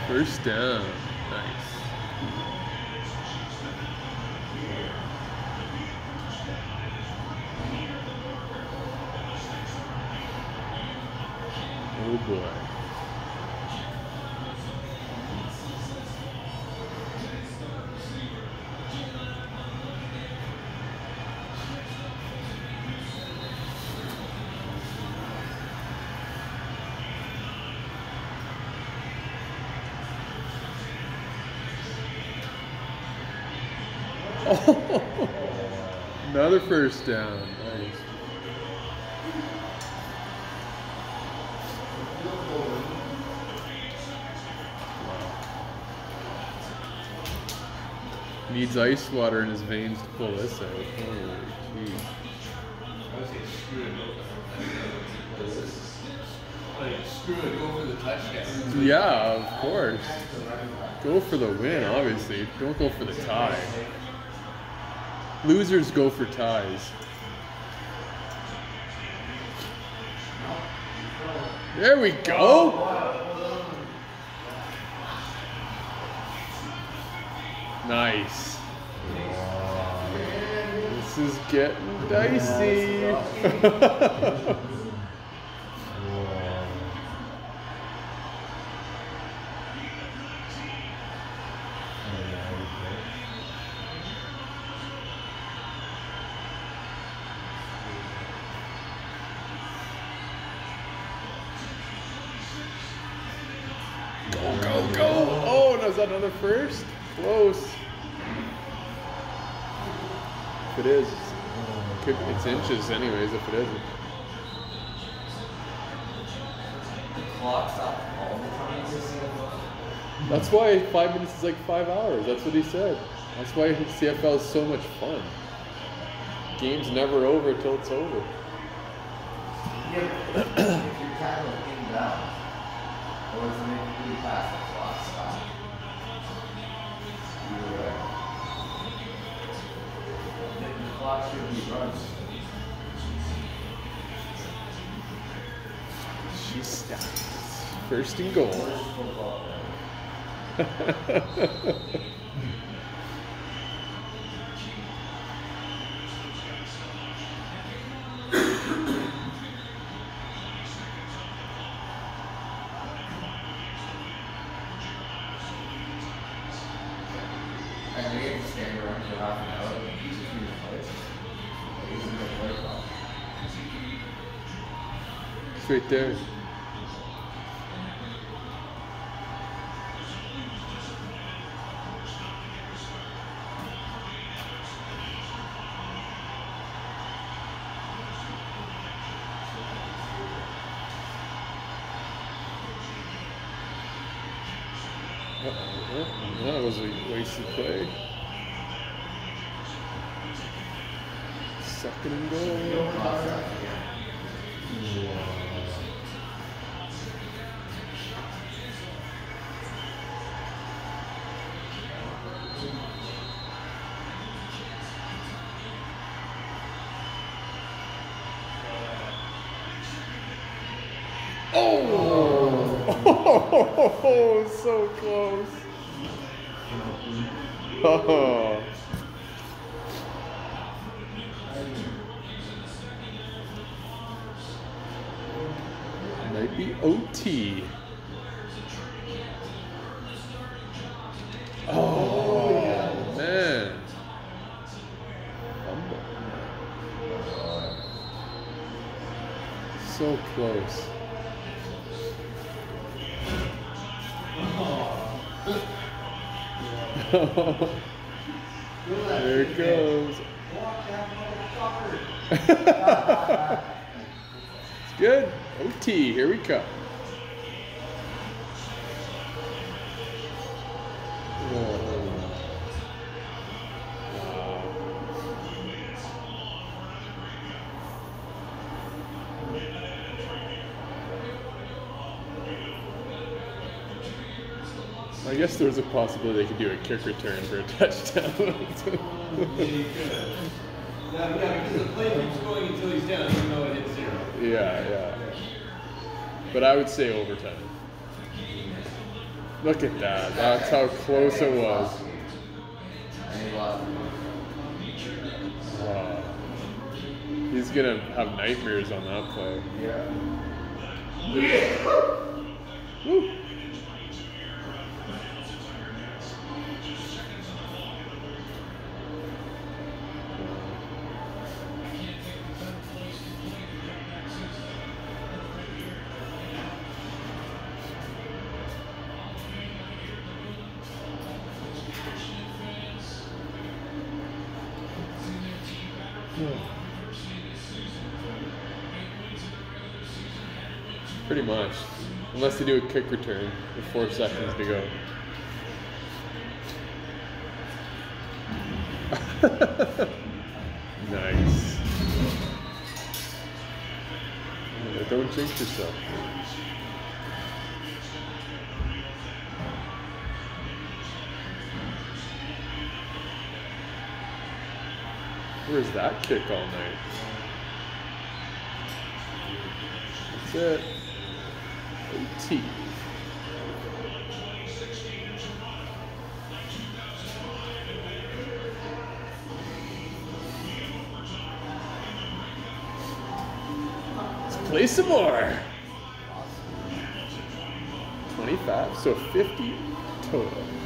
First down. Nice. Oh boy. Oh, another first down. Nice. Needs ice water in his veins to pull this out. Holy jeez. Screw it, go for the touchdown. Yeah, of course. Go for the win, obviously. Don't go for the tie. Losers go for ties. There we go. Nice. This is getting dicey. Go. Oh, and is that another first? Close. If it is, it's inches anyways, if it isn't. That's why 5 minutes is like 5 hours. That's what he said. That's why CFL is so much fun. Game's never over till it's over. If you're tackling inbound, or is it really fast, the clock stop? Either way. The clock should be run. She stops. First and goal. And they get to stand around for half an hour and use it for your place. Using the play clock. It's right there. That was a wasted play. Second and goal. Oh, so close. Oh. Might be OT. Oh, man. So close. There it goes. It's good. OT, here we come. I guess there was a possibility they could do a kick return for a touchdown. Yeah, because the play keeps going until he's down, even though it hits 0. Yeah. But I would say overtime. Look at that. That's how close it was. And he lost. Wow. He's gonna have nightmares on that play. Yeah. Woo. Pretty much. Unless they do a kick return with 4 seconds to go. Nice. Yeah, don't jinx yourself. Where's that kick all night? That's it. OT. Let's play some more. 25, so 50 total.